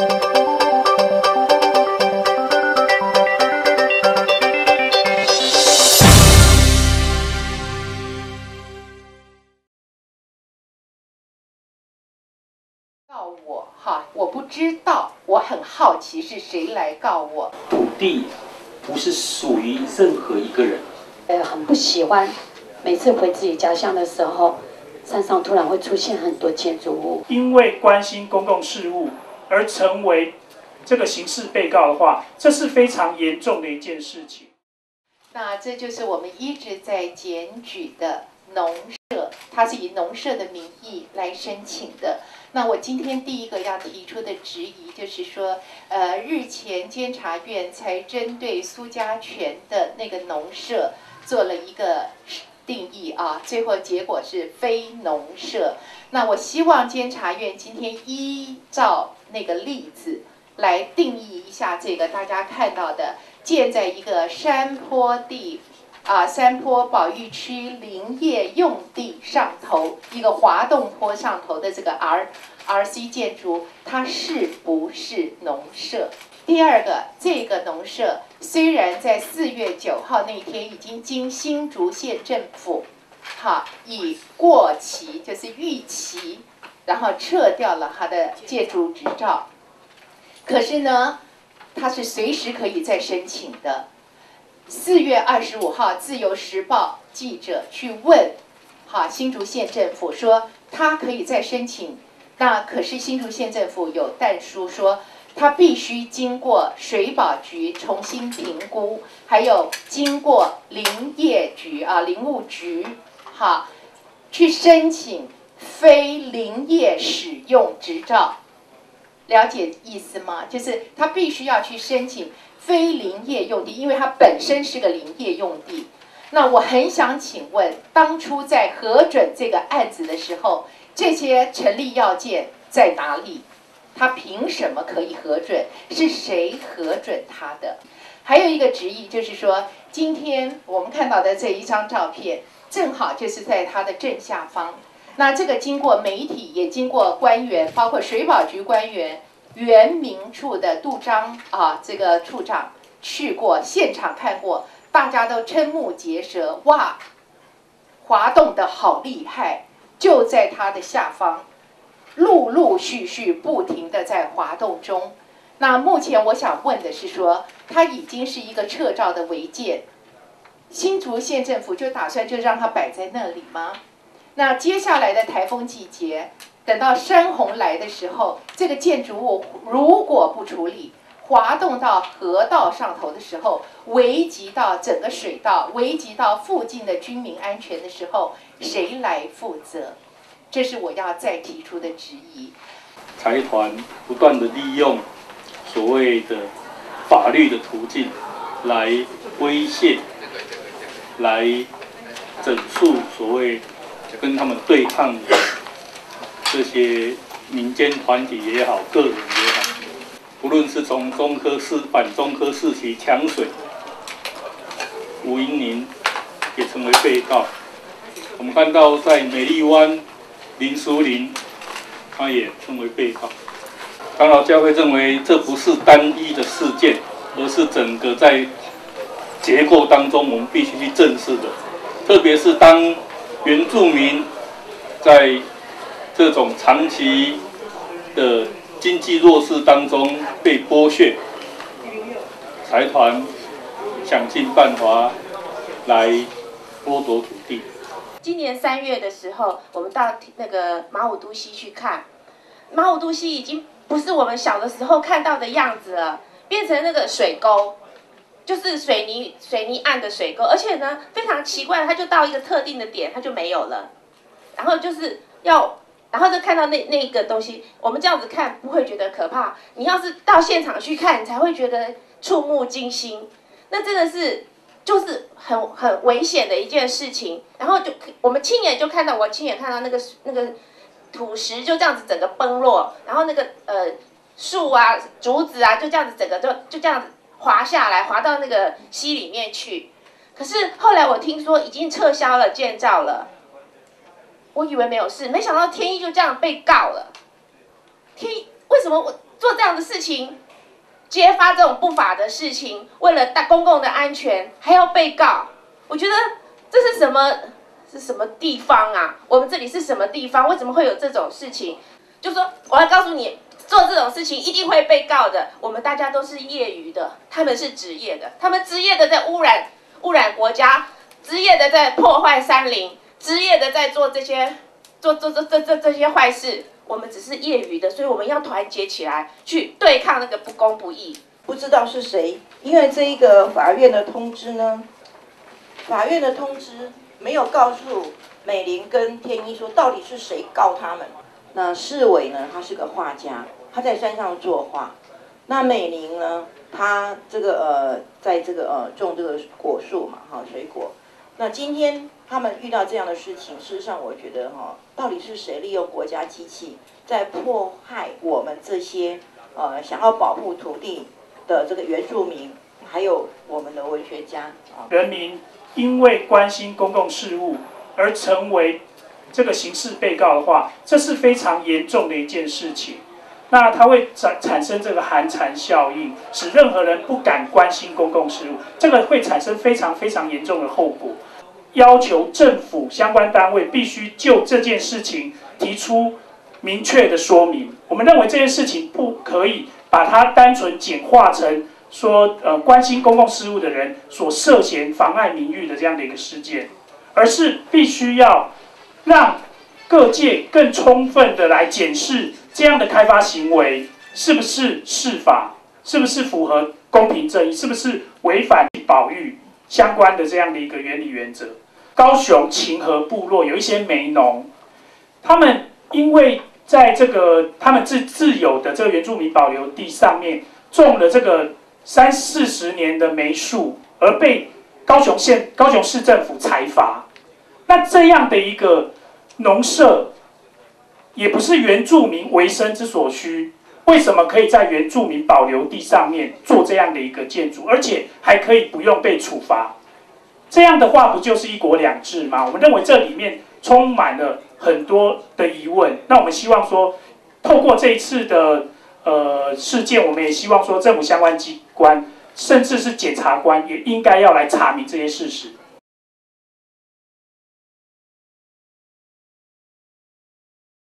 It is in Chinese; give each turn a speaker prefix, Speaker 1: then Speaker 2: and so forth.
Speaker 1: 告我哈，我不知道，我很好奇是谁来告我。
Speaker 2: 土地不是属于任何一个人。
Speaker 3: 很不喜欢，每次回自己家乡的时候，山上突然会出现很多建筑物。
Speaker 4: 因为关心公共事务而成为这个刑事被告的话，这是非常严重的一件事情。
Speaker 1: 那这就是我们一直在检举的农舍，它是以农舍的名义来申请的。那我今天第一个要提出的质疑就是说，日前监察院才针对苏家全的那个农舍做了一个定义啊，最后结果是非农舍。那我希望监察院今天依照那个例子来定义一下这个大家看到的建在一个山坡地。山坡保育区林业用地上头，一个滑动坡上头的这个 RC 建筑，它是不是农舍？第二个，这个农舍虽然在4月9号那天已经经新竹县政府，以过期就是逾期，然后撤掉了它的建筑执照，可是呢，它是随时可以再申请的。4月25号，《自由时报》记者去问，新竹县政府说他可以再申请，那可是新竹县政府有但书说，他必须经过水保局重新评估，还有经过林业局林务局，去申请非林业使用执照。了解意思吗？就是他必须要去申请非林业用地，因为它本身是个林业用地。那我很想请问，当初在核准这个案子的时候，这些成立要件在哪里？他凭什么可以核准？是谁核准他的？还有一个质疑就是说，今天我们看到的这一张照片，正好就是在它的正下方。那这个经过媒体，也经过官员，包括水保局官员、原民处的杜章这个处长去过现场看过，大家都瞠目结舌，哇，滑动的好厉害，就在它的下方，陆陆续续不停的在滑动中。那目前我想问的是说，它已经是一个撤照的违建，新竹县政府就打算就让它摆在那里吗？那接下来的台风季节，等到山洪来的时候，这个建筑物如果不处理，滑动到河道上头的时候，危及到整个水道，危及到附近的居民安全的时候，谁来负责？这是我要再提出的质疑。
Speaker 2: 财团不断的利用所谓的法律的途径来威胁，来整肃所谓跟他们对抗的这些民间团体也好，个人也好，不论是从反中科四期抢水，吴英宁也成为被告。我们看到在美丽湾林淑玲，他也成为被告。长老教会认为这不是单一的事件，而是整个在结构当中我们必须去正视的，特别是当原住民在这种长期的经济弱势当中被剥削，财团想尽办法来剥夺土地。
Speaker 5: 今年3月的时候，我们到那个马武都溪去看，马武都溪已经不是我们小的时候看到的样子了，变成那个水沟。就是水泥岸的水沟，而且呢非常奇怪，它就到一个特定的点，它就没有了。然后然后就看到那个东西，我们这样子看不会觉得可怕，你要是到现场去看，你才会觉得触目惊心。那真的是就是很危险的一件事情。然后我亲眼看到那个土石就这样子整个崩落，然后那个树啊竹子啊就这样子整个就这样子滑下来，滑到那个溪里面去。可是后来我听说已经撤销了建造了，我以为没有事，没想到天一就这样被告了。天一为什么做这样的事情，揭发这种不法的事情，为了公共的安全还要被告，我觉得这是什么地方啊？我们这里是什么地方？为什么会有这种事情？就说我要告诉你，做这种事情一定会被告的。我们大家都是业余的，他们是职业的，他们职业的在污染国家，职业的在破坏山林，职业的在做这些坏事。我们只是业余的，所以我们要团结起来去对抗那个不公不义。
Speaker 6: 不知道是谁，因为这一个法院的通知呢，法院的通知没有告诉美玲跟天一说到底是谁告他们。那世伟呢，他是个画家，他在山上作画。那美玲呢，她这个在这个种这个果树嘛，哈，水果。那今天他们遇到这样的事情，事实上我觉得哈，到底是谁利用国家机器在迫害我们这些想要保护土地的这个原住民，还有我们的文学家啊？
Speaker 4: 人民因为关心公共事务而成为这个刑事被告的话，这是非常严重的一件事情。那它会产生这个寒蝉效应，使任何人不敢关心公共事务，这个会产生非常非常严重的后果。要求政府相关单位必须就这件事情提出明确的说明。我们认为这件事情不可以把它单纯简化成说关心公共事务的人所涉嫌妨碍名誉的这样的一个事件，而是必须要让各界更充分的来检视这样的开发行为是不是适法，是不是符合公平正义，是不是违反保育相关的这样的一个原理原则。高雄秦河部落有一些梅农，他们因为在这个他们自有的这个原住民保留地上面种了这个30-40年的梅树，而被高雄市政府裁罚。那这样的一个农舍，也不是原住民维生之所需，为什么可以在原住民保留地上面做这样的一个建筑，而且还可以不用被处罚？这样的话，不就是一国两制吗？我们认为这里面充满了很多的疑问。那我们希望说，透过这一次的事件，我们也希望说，政府相关机关，甚至是检察官，也应该要来查明这些事实。